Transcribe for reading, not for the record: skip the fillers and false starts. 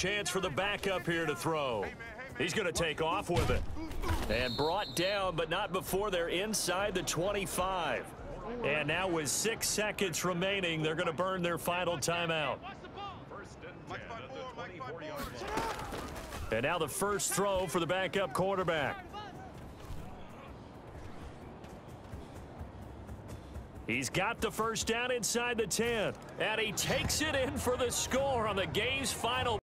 chance for the backup here to throw. He's going to take off with it. And brought down, but not before they're inside the 25. And now with 6 seconds remaining, they're going to burn their final timeout. And now the first throw for the backup quarterback. He's got the first down inside the 10. And he takes it in for the score on the game's final